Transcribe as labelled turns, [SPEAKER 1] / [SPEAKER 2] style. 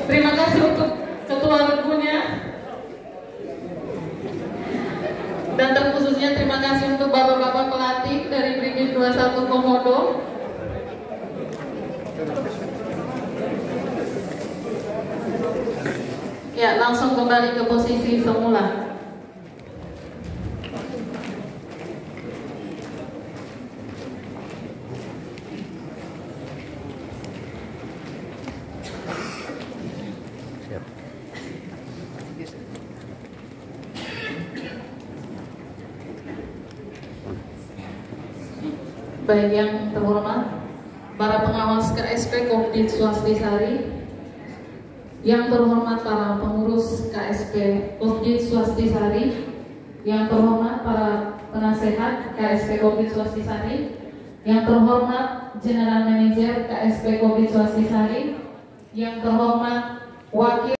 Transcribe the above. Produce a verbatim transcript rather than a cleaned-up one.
[SPEAKER 1] Terima kasih untuk ketua regunya. Dan terkhususnya terima kasih untuk bapak-bapak pelatih dari Brigif dua puluh satu Komodo. Ya, langsung kembali ke posisi semula. Baik, yang terhormat para pengawas K S P Kopdit Swastisari, yang terhormat para pengurus K S P Kopdit Swastisari, yang terhormat para penasehat K S P Kopdit Swastisari, yang terhormat General Manager K S P Kopdit Swastisari, yang terhormat Wakil